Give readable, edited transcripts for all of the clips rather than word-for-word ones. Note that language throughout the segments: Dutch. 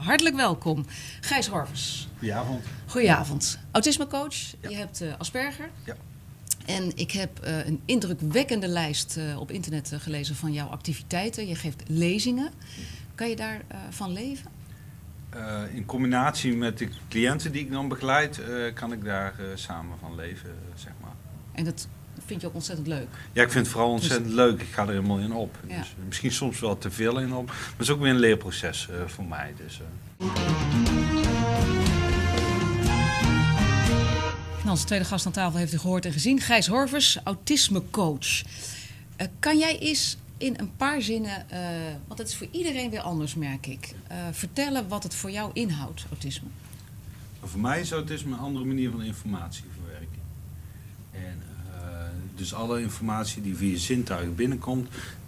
hartelijk welkom. Gijs Horvers. Goedenavond. Goedenavond. Autismecoach, Ja. Je hebt Asperger. Ja. En ik heb een indrukwekkende lijst op internet gelezen van jouw activiteiten. Je geeft lezingen. Kan je daarvan leven? In combinatie met de cliënten die ik dan begeleid, kan ik daar samen van leven, zeg maar. En dat vind je ook ontzettend leuk? Ja, ik vind het vooral ontzettend leuk. Ik ga er helemaal in op. Ja. Dus, misschien soms wel te veel in op. Maar het is ook weer een leerproces voor mij. Dus, Nou, onze tweede gast aan tafel heeft u gehoord en gezien. Gijs Horvers, autismecoach. Kan jij eens in een paar zinnen, want het is voor iedereen weer anders, merk ik, vertellen wat het voor jou inhoudt, autisme? voor mij is autisme een andere manier van informatieverwerking. En dus alle informatie die via zintuigen binnenkomt,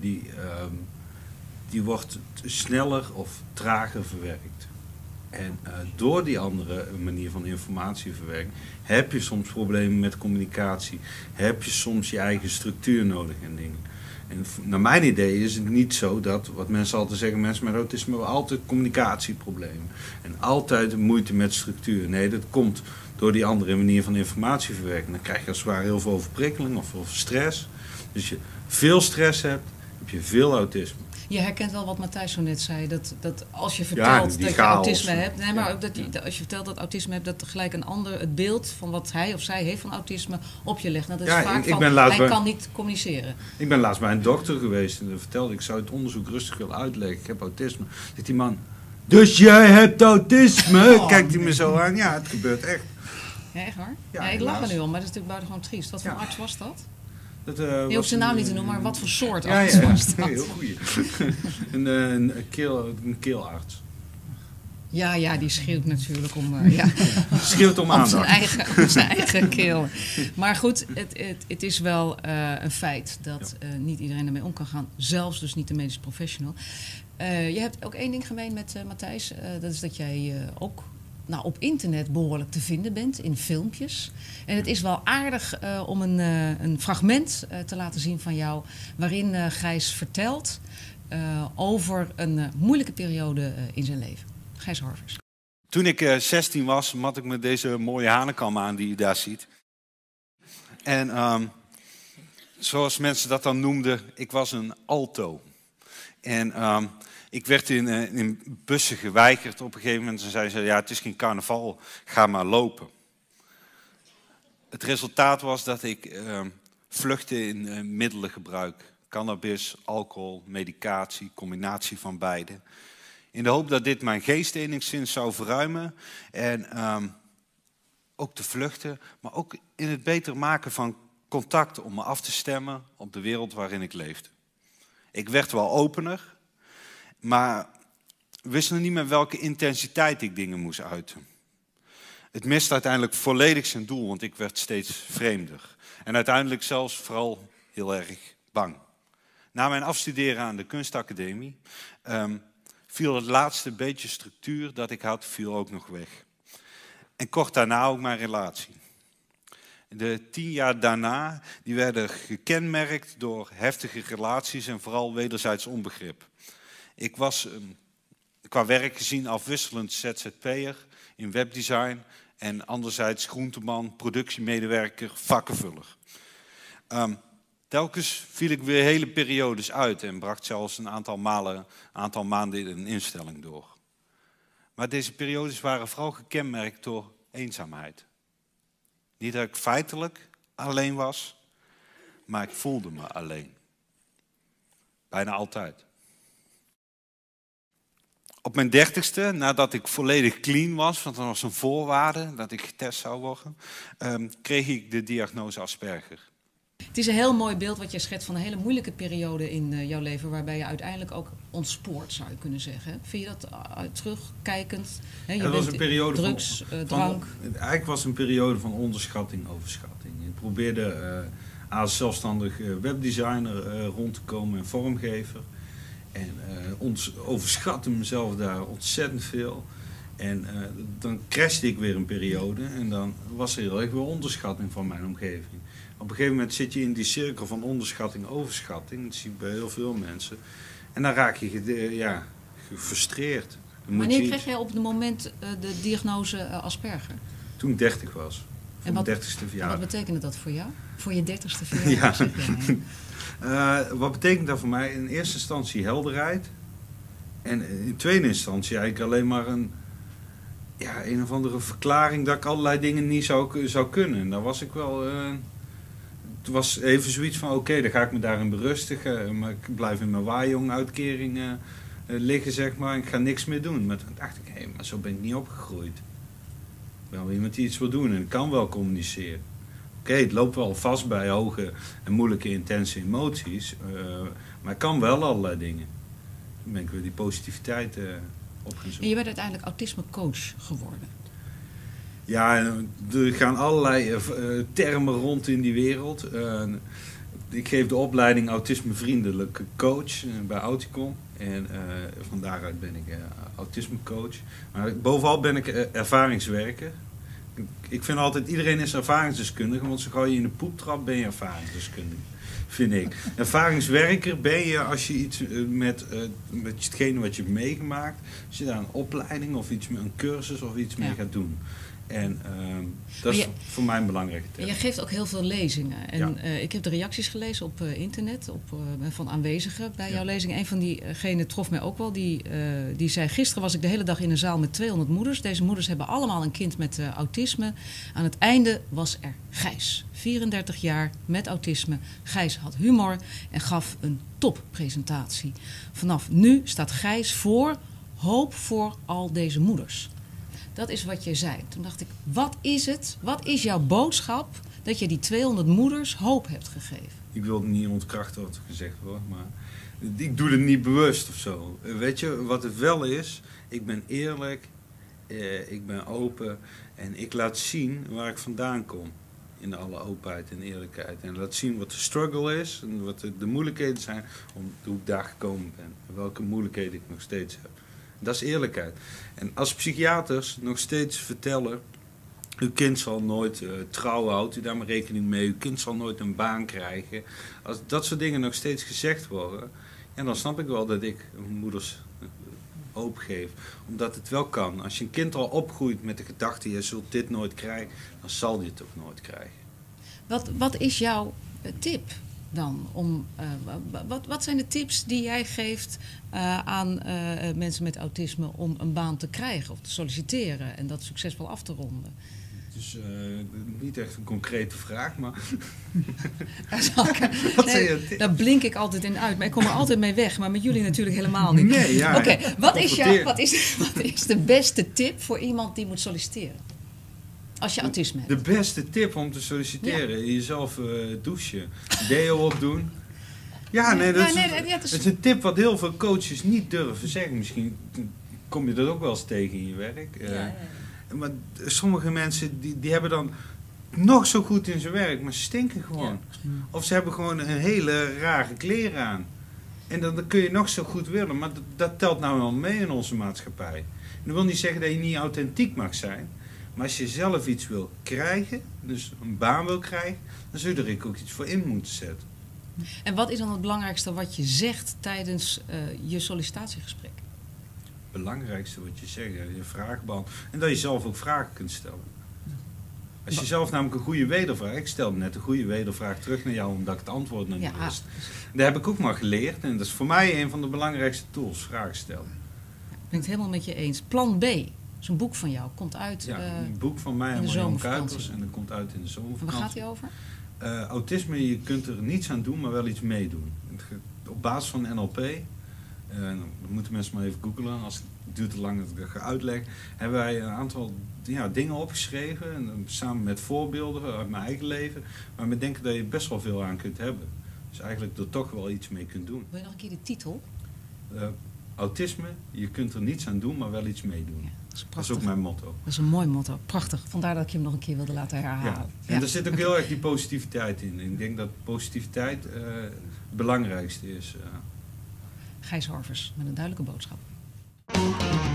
die wordt sneller of trager verwerkt. En door die andere manier van informatieverwerking heb je soms problemen met communicatie. Heb je soms je eigen structuur nodig en dingen. En naar mijn idee is het niet zo dat, wat mensen altijd zeggen, mensen met autisme hebben altijd communicatieproblemen. En altijd moeite met structuur. Nee, dat komt door die andere manier van informatieverwerking. Dan krijg je als het ware heel veel overprikkeling of stress. Dus als je veel stress hebt, heb je veel autisme. Je herkent wel wat Matthijs zo net zei, dat als je vertelt dat je autisme hebt, nee, maar ook als je vertelt dat autisme hebt, dat gelijk een ander het beeld van wat hij of zij heeft van autisme op je legt. Nou, dat is vaak hij kan niet communiceren. Ik ben laatst bij een dokter geweest en vertelde ik zou het onderzoek rustig willen uitleggen. Ik heb autisme. Zegt die man, dus jij hebt autisme? Kijkt hij me zo aan, ja, het gebeurt echt. Ja, echt waar? Ja, ik lach er nu om, maar dat is natuurlijk buitengewoon triest. Wat voor arts was dat? Je hoeft zijn naam niet te noemen, maar wat voor soort arts was dat? Heel goeie. een keelarts. Ja, die schreeuwt natuurlijk om, schreeuwt om aandacht. Om zijn eigen keel. Maar goed, het is wel een feit dat niet iedereen ermee om kan gaan. Zelfs dus niet de medisch professional. Je hebt ook één ding gemeen met Matthijs. Dat is dat jij ook op internet behoorlijk te vinden bent, in filmpjes. En het is wel aardig om een fragment te laten zien van jou, waarin Gijs vertelt over een moeilijke periode in zijn leven. Gijs Horvers. Toen ik 16 was, had ik me deze mooie hanenkam aan die u daar ziet. En zoals mensen dat dan noemden, ik was een alto. En ik werd in bussen geweigerd op een gegeven moment. En zeiden ze, ja, het is geen carnaval, ga maar lopen. Het resultaat was dat ik vluchtte in middelengebruik. Cannabis, alcohol, medicatie, combinatie van beide. In de hoop dat dit mijn geest enigszins zou verruimen. En ook te vluchten, maar ook in het beter maken van contact om me af te stemmen op de wereld waarin ik leefde. Ik werd wel opener, maar wist nog niet met welke intensiteit ik dingen moest uiten. Het miste uiteindelijk volledig zijn doel, want ik werd steeds vreemder. En uiteindelijk zelfs vooral heel erg bang. Na mijn afstuderen aan de kunstacademie viel het laatste beetje structuur dat ik had, viel ook nog weg. En kort daarna ook mijn relatie. De 10 jaar daarna die werden gekenmerkt door heftige relaties en vooral wederzijds onbegrip. Ik was qua werk gezien afwisselend ZZP'er in webdesign en anderzijds groenteman, productiemedewerker, vakkenvuller. Telkens viel ik weer hele periodes uit en bracht zelfs een aantal maanden in een instelling door. Maar deze periodes waren vooral gekenmerkt door eenzaamheid. Niet dat ik feitelijk alleen was, maar ik voelde me alleen. Bijna altijd. Op mijn 30ste, nadat ik volledig clean was, want dat was een voorwaarde dat ik getest zou worden, kreeg ik de diagnose Asperger. Het is een heel mooi beeld wat je schetst van een hele moeilijke periode in jouw leven, waarbij je uiteindelijk ook ontspoort, zou je kunnen zeggen. Vind je dat terugkijkend? Je was een periode drugs, drank. Eigenlijk was het een periode van onderschatting, overschatting. Ik probeerde als zelfstandig webdesigner rond te komen en vormgever. En overschatte mezelf daar ontzettend veel. En dan crashte ik weer een periode en dan was er heel erg veel onderschatting van mijn omgeving. Op een gegeven moment zit je in die cirkel van onderschatting, overschatting. Dat zie ik bij heel veel mensen. En dan raak je gefrustreerd. Wanneer kreeg jij op het moment de diagnose Asperger? Toen ik 30 was. Voor mijn 30ste verjaardag. En wat betekende dat voor jou? Voor je 30ste verjaardag? Wat betekent dat voor mij? In eerste instantie helderheid. En in tweede instantie eigenlijk alleen maar een of andere verklaring dat ik allerlei dingen niet zou kunnen. En daar was ik wel... Het was even zoiets van, oké, dan ga ik me daarin berustigen. Maar ik blijf in mijn waaijong-uitkering liggen, zeg maar. Ik ga niks meer doen. Maar toen dacht ik, maar zo ben ik niet opgegroeid. Ik ben wel iemand die iets wil doen en ik kan wel communiceren. Oké, het loopt wel vast bij hoge en moeilijke, intense emoties. Maar ik kan wel allerlei dingen. Toen ben ik weer die positiviteit opgezocht. En je bent uiteindelijk autisme-coach geworden. Ja, er gaan allerlei termen rond in die wereld. Ik geef de opleiding autismevriendelijke coach bij Auticon. En van daaruit ben ik autismecoach. Maar bovenal ben ik ervaringswerker. Ik vind altijd, iedereen is ervaringsdeskundige. Want zo gauw je in de poep trapt, ben je ervaringsdeskundige. Vind ik. Ervaringswerker ben je als je iets met hetgene wat je hebt meegemaakt. Als je daar een opleiding of iets met een cursus of iets mee gaat doen. En dat is voor mij een belangrijke term. En je geeft ook heel veel lezingen. En ik heb de reacties gelezen op internet van aanwezigen bij jouw lezing. Een van diegenen trof mij ook wel. Die zei, gisteren was ik de hele dag in een zaal met 200 moeders. Deze moeders hebben allemaal een kind met autisme. Aan het einde was er Gijs. 34 jaar met autisme. Gijs had humor en gaf een toppresentatie. Vanaf nu staat Gijs voor hoop voor al deze moeders. Dat is wat je zei. Toen dacht ik, wat is het? Wat is jouw boodschap dat je die 200 moeders hoop hebt gegeven? Ik wil het niet ontkrachten wat er gezegd wordt, maar ik doe het niet bewust of zo. Weet je, wat het wel is, ik ben eerlijk, ik ben open en ik laat zien waar ik vandaan kom. In alle openheid en eerlijkheid. En laat zien wat de struggle is en wat de moeilijkheden zijn om hoe ik daar gekomen ben. En welke moeilijkheden ik nog steeds heb. Dat is eerlijkheid. En als psychiaters nog steeds vertellen, uw kind zal nooit trouwen, houdt u daar maar rekening mee, uw kind zal nooit een baan krijgen. Als dat soort dingen nog steeds gezegd worden, dan snap ik wel dat ik moeders hoop geef. Omdat het wel kan. Als je een kind al opgroeit met de gedachte, je zult dit nooit krijgen, dan zal je het ook nooit krijgen. Wat is jouw tip dan? Wat zijn de tips die jij geeft aan mensen met autisme om een baan te krijgen of te solliciteren en dat succesvol af te ronden? Het is niet echt een concrete vraag, maar... Daar blink ik altijd in uit, maar ik kom er altijd mee weg. Maar met jullie natuurlijk helemaal niet. Nee, ja. Oké, wat is de beste tip voor iemand die moet solliciteren? Als je autisme hebt. De beste tip om te solliciteren, jezelf douchen, deo opdoen. Dat is een tip wat heel veel coaches niet durven zeggen. Misschien kom je dat ook wel eens tegen in je werk. Maar sommige mensen die hebben dan nog zo goed in zijn werk, maar ze stinken gewoon. Ja. Of ze hebben gewoon een hele rare kleren aan. En dan kun je nog zo goed willen, maar dat telt nou wel mee in onze maatschappij. En dat wil niet zeggen dat je niet authentiek mag zijn. Maar als je zelf iets wil krijgen, dus een baan wil krijgen, dan zul je er ook iets voor in moeten zetten. En wat is dan het belangrijkste wat je zegt tijdens je sollicitatiegesprek? Het belangrijkste wat je zegt, je vragen beantwoorden. En dat je zelf ook vragen kunt stellen. Als je zelf namelijk een goede wedervraag... Ik stelde net een goede wedervraag terug naar jou, omdat ik het antwoord nog niet wist. Dat heb ik ook maar geleerd. En dat is voor mij een van de belangrijkste tools, vragen stellen. Ik ben het helemaal met je eens. Plan B. Zo'n boek van jou komt uit een boek van mij en Marjan Kuipers. En dat komt uit in de zomervakantie. Waar gaat hij over? Autisme, je kunt er niets aan doen, maar wel iets meedoen. Op basis van NLP... dat moeten mensen maar even googlen. Het duurt te lang dat ik dat ga uitleggen. Hebben wij een aantal dingen opgeschreven. En, samen met voorbeelden uit mijn eigen leven. Maar we denken dat je best wel veel aan kunt hebben. Dus eigenlijk er toch wel iets mee kunt doen. Wil je nog een keer de titel? Autisme, je kunt er niets aan doen, maar wel iets meedoen. Ja, dat is ook mijn motto. Dat is een mooi motto. Prachtig. Vandaar dat ik je hem nog een keer wilde laten herhalen. Ja. En er zit ook heel erg die positiviteit in. Ik denk dat positiviteit het belangrijkste is. Gijs Horvers met een duidelijke boodschap.